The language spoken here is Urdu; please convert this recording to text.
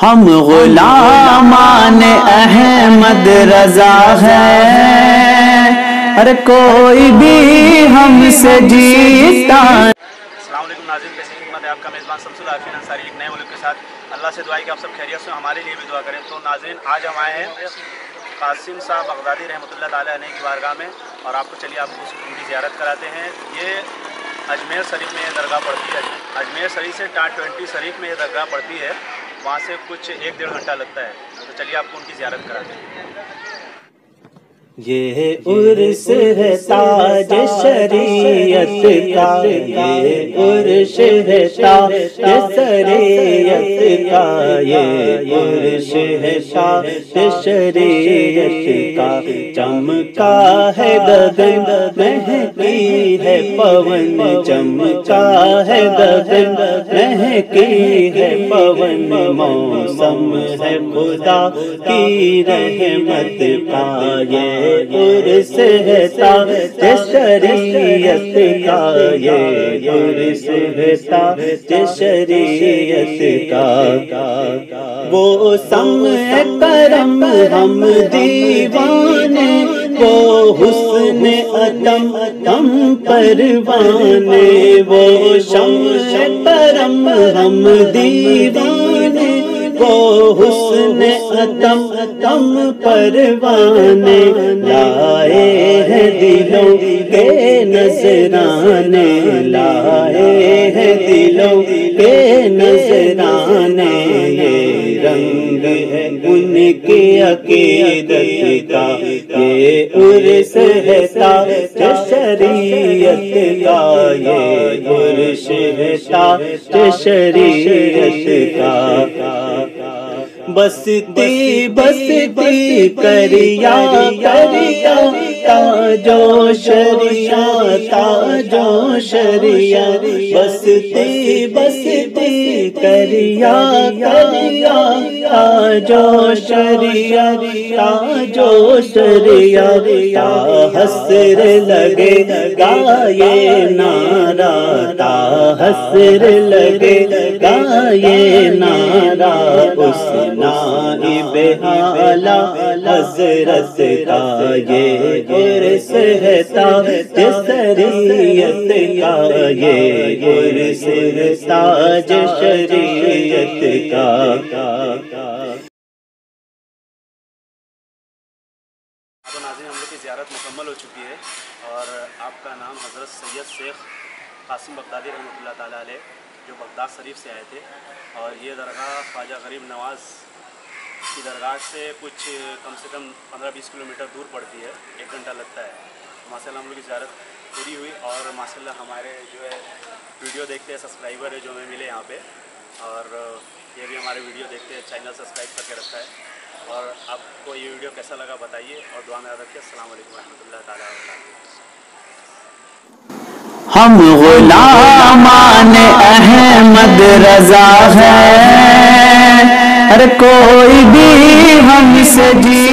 ہم غلامان احمد رضا ہیں، ہر کوئی بھی ہم سے جیتا۔ السلام علیکم ناظرین، پیش خدمت ہے آپ کا میزبان شمس العارفین انصاری ایک نئے ملک کے ساتھ۔ اللہ سے دعا ہے کہ آپ سب خیریت سے، ہمارے لیے بھی دعا کریں۔ تو ناظرین، آج ہم آئے ہیں قاسم صاحب بغدادی رحمۃ اللہ تعالیٰ علیہ کی بارگاہ میں، اور آپ کو چلیے آپ کو ان کی زیارت کراتے ہیں۔ یہ اجمیر شریف میں یہ درگاہ پڑتی ہے، اجمیر شریف سے ٹاٹ 20 شریف میں یہ درگاہ پڑتی ہے، وہاں سے کچھ 1-1.5 گھنٹہ لگتا ہے۔ تو چلیے آپ کو ان کی زیارت کراتے ہیں۔ یہ عرس ہے تاج شریعت کا، یہ عرس ہے تاج شریعت کا، یہ عرس ہے تاج شریعت کا۔ چمکا ہے گگن مہکی ہے پون، چمکا ہے گگن مہکی ہے پون، موسم ہے خدا کی رحمت کا، یہ عرس ہے تاج شریعت کا، یہ عرس ہے تاج شریعت کا۔ وہ سمع کرم ہم دیوانے، وہ حسن عدم ہم پروانے، وہ شمع کرم ہم دیوانے، وہ حسن عدم ہم پروانے، لائے ہیں دلوں کے نذرانے، لائے ہیں دلوں کے نذرانے، یہ رنگ ہے ان کی عقیدت کا، یہ عرس ہے تاج شریعت کا، یہ عرس ہے تاج شریعت کا۔ بستی بستی کریا کریا تاجو شریعہ، تاجو شریعہ، بستی بستی کریا کریا تاجو شریعہ، تاجو شریعہ، تا حسر لگے گا یہ نعرہ، تا حسر لگے گا یہ نعرہ، اس نائب اعلیٰ حضرت کا، یہ عرس ہے تاج شریعت کا، یہ عرس ہے تاج شریعت کا۔ تو ناظرین، ہم لوگ کی زیارت مکمل ہو چکی ہے، اور آپ کا نام حضرت سید شیخ قاسم بغدادی رحمۃ اللہ تعالیٰ علیہ جو بغداد شریف سے آئے تھے، اور یہ درگاہ خواجہ غریب نواز کی درگاہ سے کچھ کم سے کم 15-20 کلومیٹر دور پڑتی ہے، 1 گھنٹہ لگتا ہے۔ ماشاء اللہ ہم لوگ کی زیارت پوری ہوئی، اور ماشاء اللہ ہمارے جو ہے ویڈیو دیکھتے ہیں سبسکرائبر ہے جو ہمیں ملے یہاں پہ، اور یہ بھی ہمارے ویڈیو دیکھتے ہیں، چینل سبسکرائب کر کے رکھا ہے۔ اور آپ کو یہ ویڈیو کیسا لگا بتائیے، اور دعا میں یاد رکھیے۔ السلام علیکم ورحمۃ اللہ تعالیٰ وبرکاتہ۔ ہم غلامان احمد رضا ہیں، ہر کوئی بھی ہم سے جی